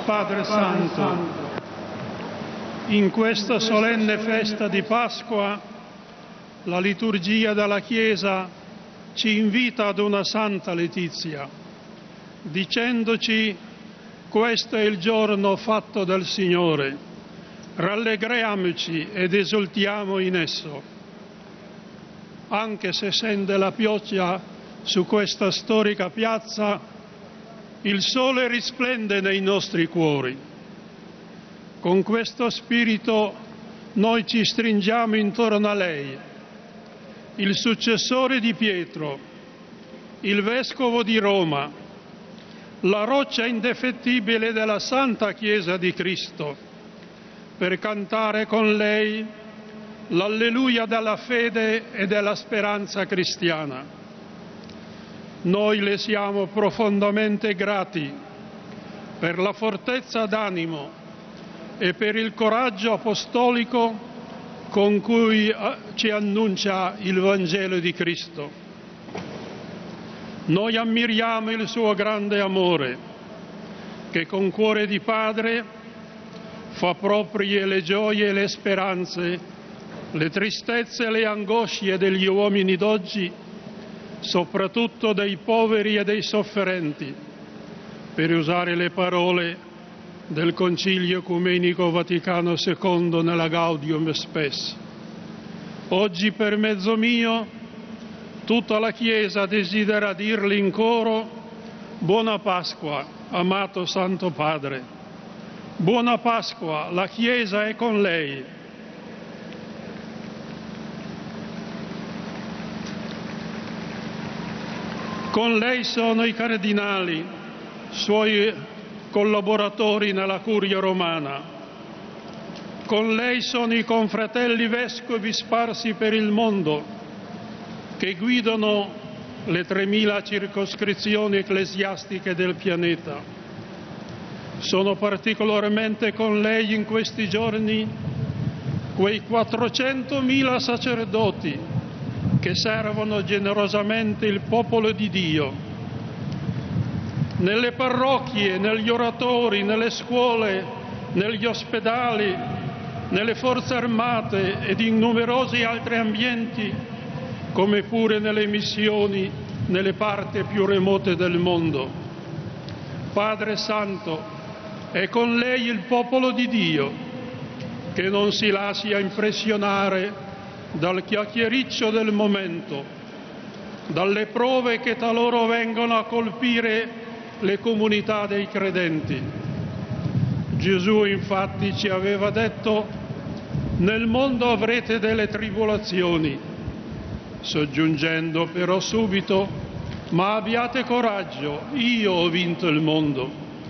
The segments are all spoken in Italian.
Padre Santo, in questa solenne festa di Pasqua, la liturgia della Chiesa ci invita ad una santa letizia, dicendoci: questo è il giorno fatto dal Signore, rallegriamoci ed esultiamo in esso. Anche se scende la pioggia su questa storica piazza, il sole risplende nei nostri cuori. Con questo spirito noi ci stringiamo intorno a lei, il successore di Pietro, il Vescovo di Roma, la roccia indefettibile della Santa Chiesa di Cristo, per cantare con lei l'alleluia della fede e della speranza cristiana. Noi le siamo profondamente grati per la fortezza d'animo e per il coraggio apostolico con cui ci annuncia il Vangelo di Cristo. Noi ammiriamo il suo grande amore, che con cuore di padre fa proprie le gioie e le speranze, le tristezze e le angosce degli uomini d'oggi, soprattutto dei poveri e dei sofferenti, per usare le parole del Concilio Ecumenico Vaticano II nella Gaudium Spes. Oggi per mezzo mio tutta la Chiesa desidera dirle in coro: buona Pasqua, amato Santo Padre. Buona Pasqua, la Chiesa è con lei. Con lei sono i cardinali, suoi collaboratori nella curia romana. Con lei sono i confratelli vescovi sparsi per il mondo, che guidano le 3000 circoscrizioni ecclesiastiche del pianeta. Sono particolarmente con lei in questi giorni quei 400.000 sacerdoti che servono generosamente il popolo di Dio, nelle parrocchie, negli oratori, nelle scuole, negli ospedali, nelle forze armate ed in numerosi altri ambienti, come pure nelle missioni nelle parti più remote del mondo. Padre Santo, è con lei il popolo di Dio, che non si lascia impressionare dal chiacchiericcio del momento, dalle prove che talora vengono a colpire le comunità dei credenti. Gesù infatti ci aveva detto: nel mondo avrete delle tribolazioni, soggiungendo però subito: ma abbiate coraggio, io ho vinto il mondo.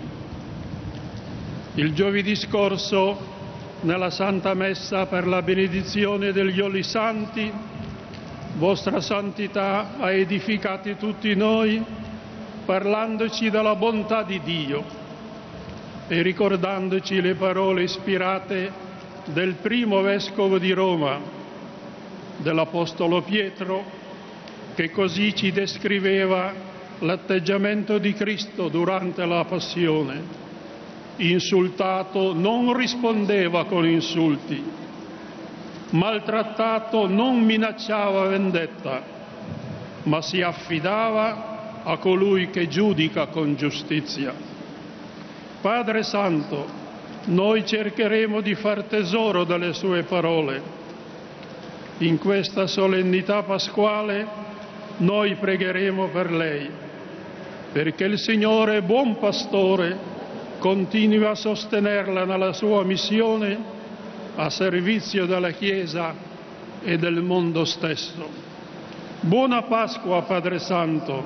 Il giovedì scorso, nella Santa Messa per la benedizione degli Oli Santi, Vostra Santità ha edificati tutti noi parlandoci della bontà di Dio e ricordandoci le parole ispirate del primo Vescovo di Roma, dell'Apostolo Pietro, che così ci descriveva l'atteggiamento di Cristo durante la Passione. Insultato non rispondeva con insulti, maltrattato non minacciava vendetta, ma si affidava a colui che giudica con giustizia. Padre Santo, noi cercheremo di far tesoro delle sue parole. In questa solennità pasquale noi pregheremo per lei, perché il Signore, buon pastore, continui a sostenerla nella sua missione a servizio della Chiesa e del mondo stesso. Buona Pasqua, Padre Santo.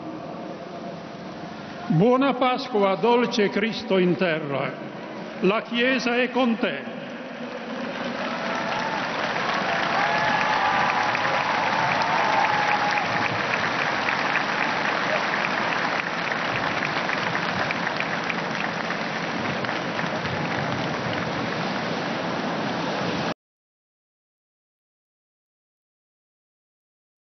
Buona Pasqua, dolce Cristo in terra. La Chiesa è con te.